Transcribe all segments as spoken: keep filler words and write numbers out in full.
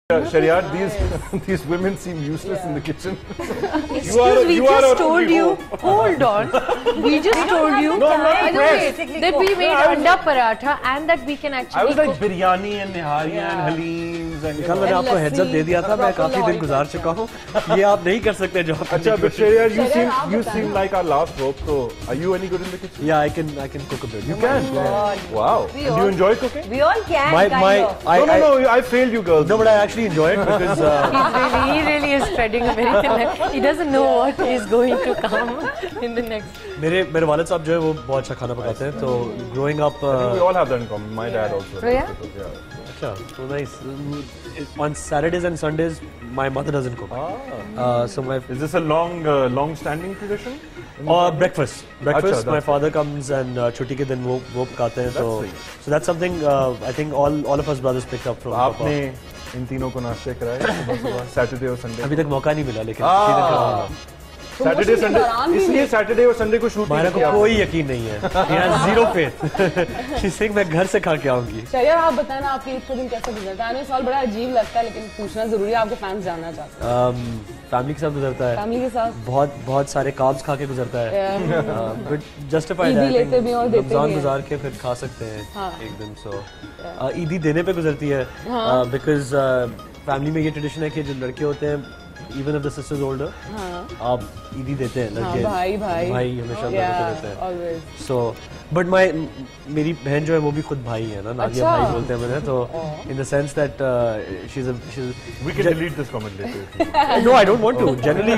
Shariat, these these women seem useless yeah. in the kitchen. Excuse, you are, we you just told you. Hold on. We just told you no, I'm not that we made no, anda paratha and that we can actually. I was like biryani and nihari yeah. and haleems and. कल मैंने आपको heads up दे दिया था मैं काफी दिन गुजार चुका हूँ ये आप नहीं कर सकते जो आप अच्छा but Shariat, you seem you seem like our last hope. So are you any good in the kitchen? Yeah, I can I can cook a bit. You can. Wow. Do you enjoy cooking? We all can. My my. No no no. I failed you girls. No, but I actually enjoy it because uh, really, he really is spreading a very thin line. He doesn't know what is going to come in the next. मेरे मेरे वालिद साहब जो है वो बहुत अच्छा खाना पकाते हैं तो growing up uh, I think we all have that in common. My dad also. Oh, yeah? अच्छा so nice. On Saturdays and Sundays my mother doesn't cook. Ah. Uh, so my is this a long uh, long standing tradition? Or uh, breakfast. Breakfast. My father comes and uh, छुट्टी के दिन वो वो पकाते हैं तो so that's something uh, I think all all of us brothers picked up from. आपने इन तीनों को नाश्ते कराए सुबह सुबह सैटरडे और संडे अभी तक मौका नहीं मिला लेकिन सैटरडे संडे इसलिए सैटरडे और संडे को शूट मेरे को कोई यकीन नहीं है यहाँ जीरो फेथ इसे मैं घर से खा के आऊंगी शरिया आप बताएं ना आपकी ईद का दिन कैसे गुजरता है? सवाल बड़ा अजीब लगता है लेकिन पूछना जरूरी है आपके फैंस जानना चाहते हैं। फैमिली के साथ गुजरता है फैमिली के साथ बहुत बहुत सारे कार्ब्स खा के गुजरता है बट जस्टिफाइड है लेते भी और देते भी रमजान गुजार के फिर खा सकते हैं एक दिन सो ईदी देने पे गुजरती है बिकॉज फैमिली में ये ट्रेडिशन है कि जो लड़के होते हैं even if the sister is older, आप ईदी देते हैं लड़के भाई भाई भाई हमेशा लड़के देते हैं so but my मेरी बहन जो है वो भी खुद भाई है ना नादिया भाई बोलते हैं मैंने तो in the sense that uh, she's a she's we can delete this comment later no I don't want to generally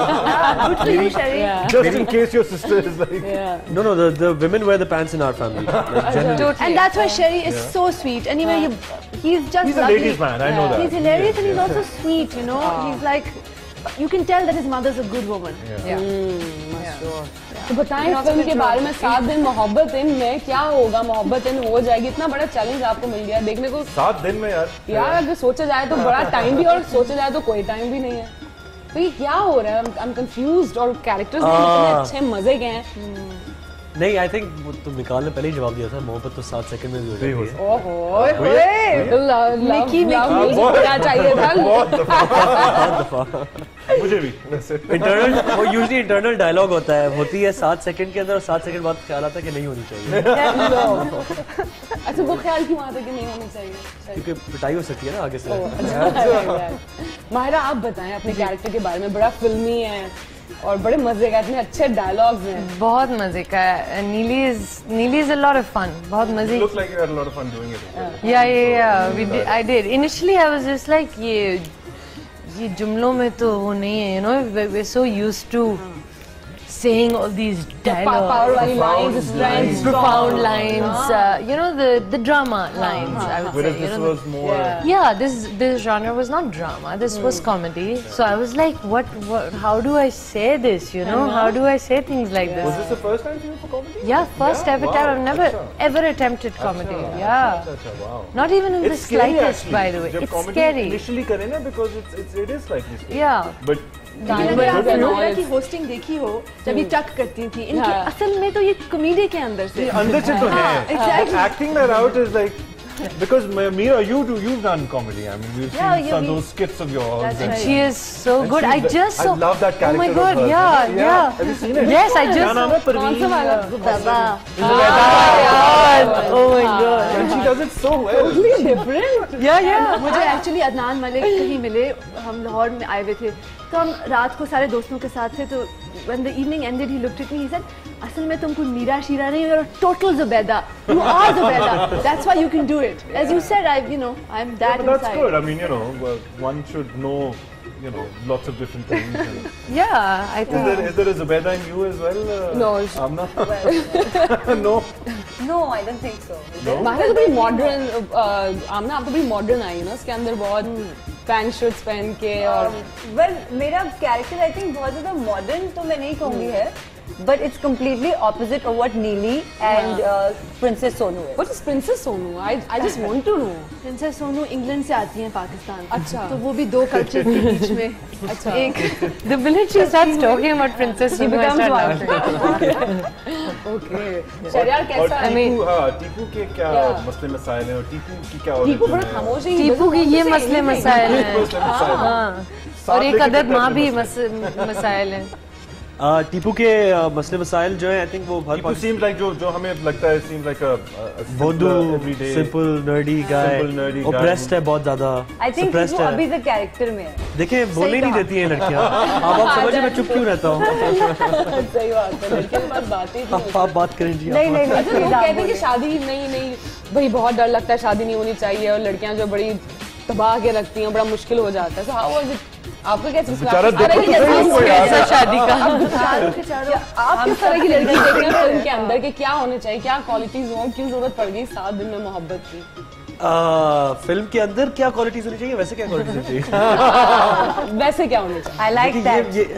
just in case your sister is like no no the the women wear the pants in our family like, generally and that's why Sherry is yeah. so sweet anyway you, he's just he's a ladies man I know that he's hilarious and he's also sweet you know he's like you can tell that his mother's a good woman yeah, yeah. Mm, sure तो बताएं film के बारे में सात दिन मोहब्बत इन में क्या होगा मोहब्बत इन हो जाएगी इतना बड़ा चैलेंज आपको मिल गया देखने को सात दिन में यार यार अगर सोचा जाए तो बड़ा टाइम भी और सोचा जाए तो कोई टाइम भी नहीं है तो ये क्या हो रहा है आई एम कंफ्यूज्ड और कैरेक्टर्स भी इतने अच्छे मजे के हैं नहीं आई थिंक तुम निकाल ने पहले ही जवाब दिया था मोहब्बत तो सात सेकंड में भी हो जाती है ओहो मिकी मिकी क्या चाहिए था बहुत दफा मुझे भी इंटरनल वो यूजुअली इंटरनल डायलॉग होता है होती है सात सेकंड के अंदर और सात सेकंड बाद ख्याल आता है कि नहीं होनी चाहिए अच्छा वो ख्याल क्यों आता है कि नहीं होनी चाहिए क्योंकि पिटाई हो सकती है ना आगे से माहिरा आप बताएं अपने कैरेक्टर के बारे में बड़ा फिल्मी है और बड़े मजे का इतने अच्छे डायलॉग्स हैं बहुत मजे का है Neeli is Neeli is a lot of fun बहुत मजे look like you had a lot of fun doing it yeah yeah we did I did initially I was just like ये ये जुमलों में तो वो नहीं है you know we are so used to saying all these dialogues, profound lines, lines profound lines, uh, you know the the drama lines. I would Whereas say. this you know, was more. Yeah. yeah, this this genre was not drama. This mm. was comedy. Yeah. So I was like, what, what? How do I say this? You know, how do I say things like yeah. this? Was this the first time you were for comedy? Yeah, first yeah? ever wow. time. I've never Achha. ever attempted comedy. Achha. Yeah. Achha, Achha, wow. Not even in it's the slightest, actually. by the way. Jab it's comedy scary. Initially करें ना because it's it's it is slightly scary. Yeah. But अगर आपने Nora की hosting देखी हो जब ये टक करती थी इनके असल में तो ये कॉमेडी के अंदर से अंदर से तो है acting that out is like because Meera you do you've done comedy I mean we've yeah, seen some those skits of yours and right. she is so good I just I love that character oh my god of yeah, yeah yeah have you seen it yes I just क्या नाम है कौन सा वाला बाबा oh my god and she does it so well totally different yeah yeah मुझे actually Adnan Malik कहीं मिले हम लाहौर में आए हुए थे तो हम रात को सारे दोस्तों के साथ थे तो when the evening ended he looked at me he said असल में तुम कोई मीरा शीरा नहीं you're a total Zubeda you are Zubeda that's why you can do it as you said I you know I'm that yeah, that's inside good I mean you know one should know you know lots of different things and yeah I think is there, is there a Zubeda in you as well uh, no Amna well, no no I don't think so no? Mahira तो बड़ी modern आमना आप तो बड़ी modern आई ना इसके अंदर बहुत pant shirts पहन के और वेल मेरा कैरेक्टर आई थिंक बहुत ज़्यादा मॉडर्न तो मैं नहीं कहूँगी है but it's completely opposite of what Neeli and uh, Princess Sonu is. What is Princess Sonu? I I just want to know. Princess Sonu England से आती हैं पाकिस्तान। अच्छा। तो वो भी दो कल्चर के बीच में। अच्छा। एक The minute she starts talking about Princess Sonu, I start laughing. Okay. Shahriar और कैसा है? टीपू, हाँ, टीपू के क्या क्या? मसले मसाइल हैं और टीपू की क्या टीपू origin बड़ा है? खामोश है। टीपू की ये मसले मसाइल हैं। मसले मसाइल। हाँ, साथ और एक लेके अदद चलते माँ हैं भी मसले। मस- मसाइल हैं। Uh, टीपू के uh, मसले मसाइल जो है आई थिंक वो हर टीपू seems like जो जो हमें लगता है seems like a, a बोधू simpler, everyday simple nerdy guy Simple, nerdy guy. Oppressed है बहुत ज्यादा I think suppressed वो है अभी the character में है। देखिए बोलने नहीं देती हैं लड़कियां अब आप समझे मैं चुप क्यों रहता हूँ सही बात है। लड़कियों के पास बातें ही आप आप बात करें जी नहीं आप नहीं अच्छा, लोग कहते हैं कि शादी नहीं नहीं भाई बहुत डर लगता है, शादी नहीं होनी चाहिए और लड़कियां जो बड़ी तबाह के रखती हैं, बड़ा मुश्किल हो जाता है। So how was it? आपका कैसे बेचारा अरे, देखो तो कैसे सही कोई कैसा यार। शादी का चारों के चारों आप किस तरह की लड़की देख रहे हैं फिल्म के अंदर के क्या होने चाहिए, क्या क्वालिटीज हो, क्यों जरूरत पड़ गई सात दिन में मोहब्बत की? फिल्म के अंदर क्या क्वालिटीज होनी चाहिए वैसे क्या क्वालिटीज होनी चाहिए वैसे क्या होने चाहिए? I like that. ये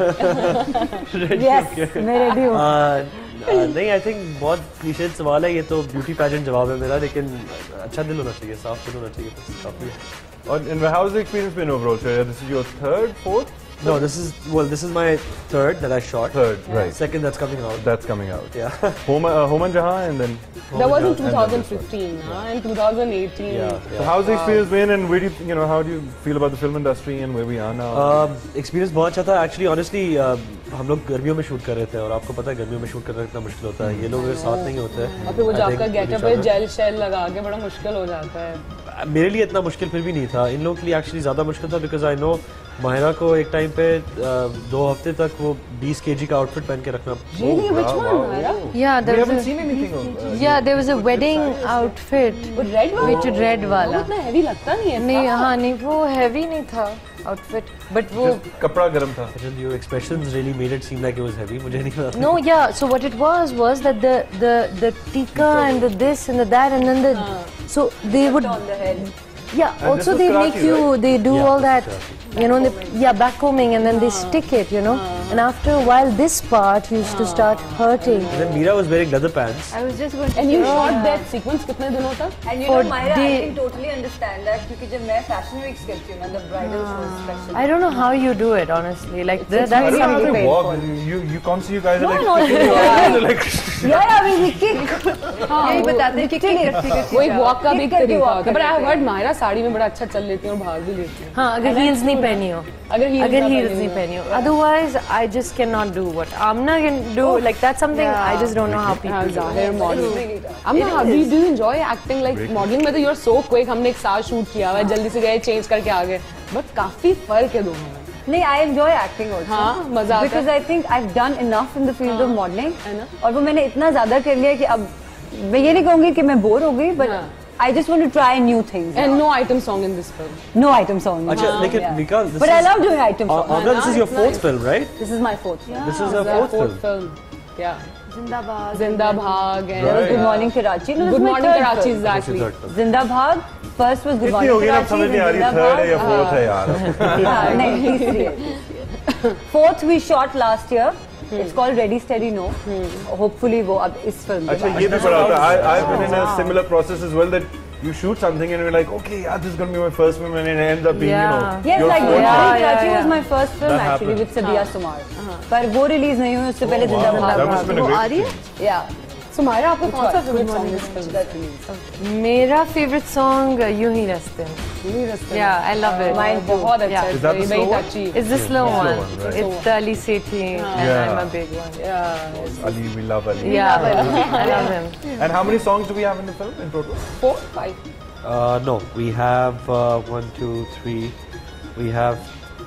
ये Yes, मैं ready हूँ। आ, आ, नहीं आई थिंक बहुत क्लीशे सवाल है ये तो ब्यूटी पैजेंट जवाब है मेरा लेकिन अच्छा दिल होना चाहिए साफ दिल होना चाहिए बस काफी है And, and how's the experience been overall? So this is your third, fourth, no this is well this is my third that I shot third, right? second that's coming out That's coming out. yeah Home, uh, Home and Jahan, and then. That was in And then twenty this one. fifteen, huh? In twenty eighteen. yeah, So yeah. how's the experience been, and where do you, you know, how do you feel about the film industry and where we are now? Experience बहुत अच्छा था actually honestly हम लोग गर्मियों में shoot कर रहे थे और आपको पता है गर्मियों में शूट करना कितना मुश्किल होता है ये लोग अगर साथ नहीं होते और फिर वो I जाकर think गेटअप each पे other- जेल शेल लगा के बड़ा मुश्किल हो जाता है। मेरे लिए इतना मुश्किल फिर भी नहीं था इन लोगों के लिए एक्चुअली ज़्यादा मुश्किल था बिकॉज आई नो माहिरा को एक टाइम पे uh, दो हफ्ते तक वो बीस केजी का आउटफिट पहन के रखना Really? Which wow, one, wow. Myra? Yeah, We there was haven't a, seen anything of. Uh, yeah, there was a wedding outfit वो रेड वाला? which red वो वाला इतना हैवी लगता नहीं है। नहीं हाँ नहीं वो heavy नहीं था outfit but वो just कपड़ा गर्म था. your expressions really made it seem like it was heavy मुझे नहीं पता no yeah so what it was was that the the the tika and the this and the that and then the so they would On the head. yeah And also this they was make Karachi, you right? they do Yeah, all that Karachi. you know they, yeah backcombing and then they stick it you know and after a while this part used to start hurting And then Meera was wearing leather pants I was just going to And you say, shot that sequence कितने दिनों तक? And you For know, Myra, I day- can totally understand that क्योंकि जब मैं fashion weeks करती हूँ ना, the bridal shows especially. I don't know how you do it honestly like the, I that's don't know how something they painful. walk. You you constantly you guys are No, like. no, kicking your like. Yeah, yeah, we we kick. यही बताते हैं कि kick करती करती वो एक walk का भी एक Kick करके तरीका walk होता है। But I करते heard मायरा साड़ी में बड़ा अच्छा चल लेती है और भाग भी लेती है। हाँ अगर heels नहीं पहनी हो अगर heels अगर ना heels पहनी नहीं हो। पहनी हो otherwise I just cannot do what Amna can do like that's something I just don't know how हाँ, people do जाहिर it. Model. Amna, how do you do you enjoy acting like modeling में तो you're so quick, हमने एक साथ shoot किया हुआ है, जल्दी से गए चेंज करके आ गए, बट काफी फर्क है दोनों में। नहीं, I enjoy acting also. हाँ, मजा आता है। Because I think I've done enough in the field of modeling. है ना? और वो मैंने इतना ज्यादा कर लिया कि अब मैं ये नहीं कहूँगी कि मैं बोर हो गई, but हाँ. I just want to try new things. And no item song in this film. No item song. अच्छा हाँ, लेकिन yeah. Mika this But I is love doing item uh, songs. Amna, this is your It's fourth nice. film right This is my fourth. Yeah. this is your The fourth fourth film film. Yeah. जिंदाबाद Zinda Bhag and There was Good Morning Karachi. No, this Good is my Morning third Karachi, film. exactly. This is third film. Zinda Bhag. First was Good कितनी Morning होगी ना Karachi. समझ नहीं आ रही then third है या Zinda fourth है Bhag. यार. हाँ, नहीं, तीसरी है. Fourth we shot last year. It's called Ready Steady No. Hopefully वो अब इस film के अच्छा बाद. ये भी बड़ा होता है. I I've been in a similar process as well that you shoot something and you're like okay yeah this is going to be my first film and it ends up being you know Yeah. Yes, your like Good fourth Morning film. yeah, Karachi yeah. was my first film That actually happened. with Sadia Sumar. पर वो release नहीं हुई उससे पहले Zinda Wow, that must have Bhag. been a वो आ great रही है experience. Yeah. So Myra, आपका कौन सा one? favorite song is film? मेरा favorite song uh, यूं ही रस्ते हैं. Yeah, I love it. Mine too. बहुत अच्छा Yeah. है, Is that the very very slow one? touchy. It's the slow Slow one. one, right. It's the Ali Sethi and Yeah. I'm a big one. Yeah. Ali, we love Ali. Yeah, I love him. And how many songs do we have in the film in total? Four, five. Uh, no, we have uh, one, two, three. We have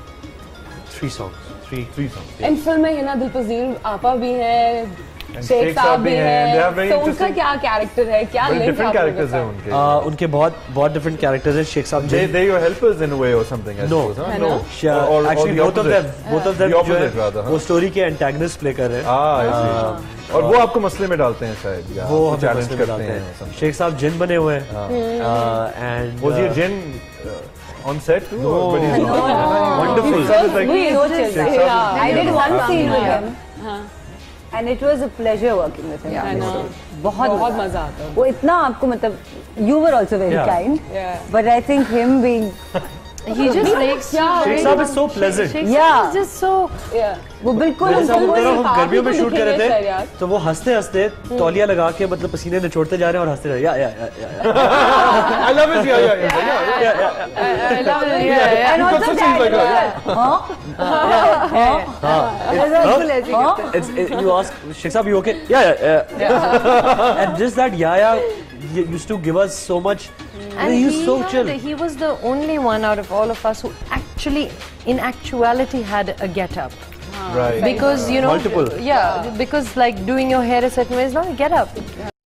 three songs. Three, Three songs. इन film में हिना दिलपजीर आपा भी है, And Sheikh साहब भी They हैं, have very तो उनका interesting, क्या कैरेक्टर है, क्या very लिंक different आप लोगों characters का? हैं उनके. Uh, उनके बहुत बहुत different characters हैं. शेख साहब They Jin- they your helpers in a way or something. I No. suppose, huh? है No. ना? Sh- Or, or actually the both of opposite. them both of them The जो opposite है rather, huh? वो story के antagonist play कर रहे हैं. Ah, I see. और वो आपको मसले में डालते हैं शायद या वो आपको हमें challenge मसले में करते डालते हैं. हैं. something. शेख साहब जिन बने हुए हैं. Uh, and Was he a uh, jinn uh, on set too? No. Or, but he's not. Wonderful. Sheikh Saab is like, We know Sheikh Chelsea. Saab is- I did one scene with him. And it was a pleasure working with him. I know. बहुत बहुत मजा मजा आता है। वो इतना आपको मतलब you were also very Yeah. kind. Yeah. But I think him being He just makes Sheikh साहब is so pleasant. Sheikh Yeah. Saab is just so. Yeah. वो बिल्कुल मेरे साथ हमको उस तरह कोई- हम गर्मियों में तो शूट कर दिखेंगे रहे सर यार। थे तो वो हंसते हंसते तौलिया लगा के मतलब पसीने निचोड़ते जा रहे हैं और हंसते रहे या या या या I love his yeah, yeah, yeah, yeah, yeah. I love it. Yeah, yeah. And also also seems like that. that. हाँ? बिल्कुल ऐसे ही हाँ? करते हैं। It's, it, you ask Sheikh Saab, you okay? Yeah, yeah, yeah. And just that Yaya used to give us so much. And he was he, so had- chill. he was the only one out of all of us who actually, in actuality, had a get-up. Right. Because, you know, Multiple. yeah, because like doing your hair a certain way is not a get-up.